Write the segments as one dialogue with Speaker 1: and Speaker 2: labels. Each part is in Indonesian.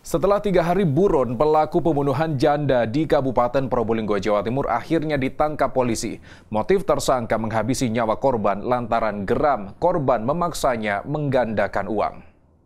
Speaker 1: Setelah 3 hari buron, pelaku pembunuhan janda di Kabupaten Probolinggo, Jawa Timur akhirnya ditangkap polisi. Motif tersangka menghabisi nyawa korban lantaran geram korban memaksanya menggandakan uang.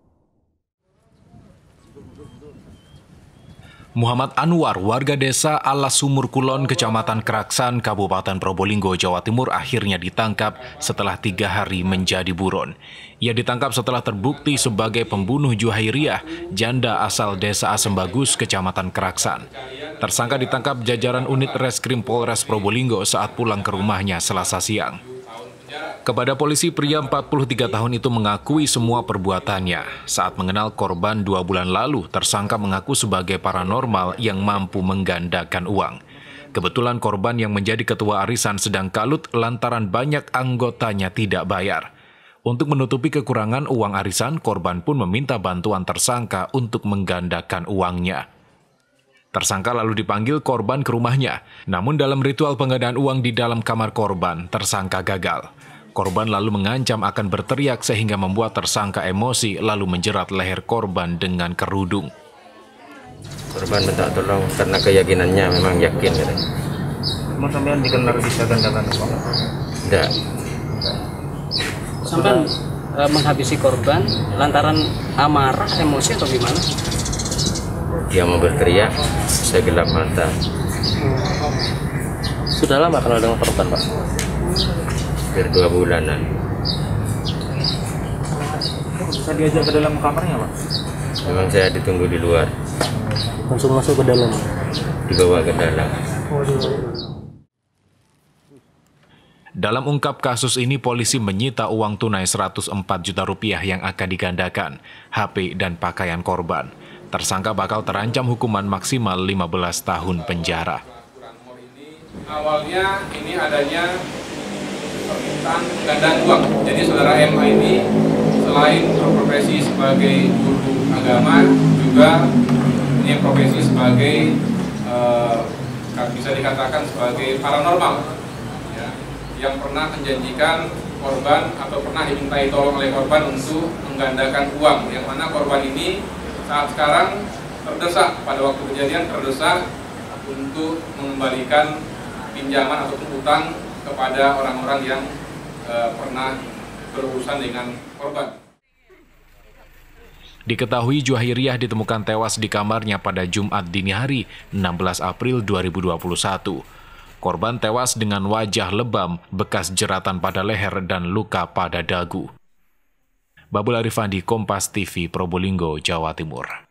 Speaker 1: Muhammad Anwar, warga desa Alas Sumur Kulon, Kecamatan Keraksan, Kabupaten Probolinggo, Jawa Timur akhirnya ditangkap setelah 3 hari menjadi buron. Ia ditangkap setelah terbukti sebagai pembunuh Juhairiyah, janda asal desa Asembagus, Kecamatan Keraksan. Tersangka ditangkap jajaran unit Reskrim Polres Probolinggo saat pulang ke rumahnya Selasa siang. Kepada polisi, pria 43 tahun itu mengakui semua perbuatannya. Saat mengenal korban 2 bulan lalu, tersangka mengaku sebagai paranormal yang mampu menggandakan uang. Kebetulan korban yang menjadi ketua arisan sedang kalut lantaran banyak anggotanya tidak bayar. Untuk menutupi kekurangan uang arisan, korban pun meminta bantuan tersangka untuk menggandakan uangnya. Tersangka lalu dipanggil korban ke rumahnya. Namun dalam ritual penggandaan uang di dalam kamar korban, tersangka gagal. Korban lalu mengancam akan berteriak sehingga membuat tersangka emosi lalu menjerat leher korban dengan kerudung.
Speaker 2: Korban minta tolong karena keyakinannya memang yakin.
Speaker 3: Emang sampean dikenal bisa gandakan uang?
Speaker 2: Tidak.
Speaker 4: Sampean menghabisi korban lantaran amarah, emosi atau gimana?
Speaker 2: Dia mau berteriak, saya gelap mata.
Speaker 4: Sudah lama kenal dengan korban, Pak?
Speaker 2: Hampir 2 bulanan.
Speaker 3: Bisa diajak ke dalam kamarnya, Pak?
Speaker 2: Memang saya ditunggu di luar.
Speaker 4: Langsung masuk ke dalam?
Speaker 2: Dibawa ke dalam.
Speaker 1: Dalam ungkap kasus ini, polisi menyita uang tunai 104 juta rupiah yang akan digandakan, HP dan pakaian korban. Tersangka bakal terancam hukuman maksimal 15 tahun penjara.
Speaker 5: Awalnya ini adanya permintaan penggandaan uang. Jadi saudara MA ini selain berprofesi sebagai guru agama, juga punya profesi sebagai bisa dikatakan sebagai paranormal, ya, yang pernah menjanjikan korban atau pernah dimintai tolong oleh korban untuk menggandakan uang. Yang mana korban ini saat sekarang terdesak, pada waktu kejadian terdesak untuk mengembalikan pinjaman ataupun utang kepada orang-orang yang pernah berurusan dengan korban.
Speaker 1: Diketahui Juhairiyah ditemukan tewas di kamarnya pada Jumat dini hari 16 April 2021. Korban tewas dengan wajah lebam, bekas jeratan pada leher dan luka pada dagu. Babul Arifandi, Kompas TV, Probolinggo, Jawa Timur.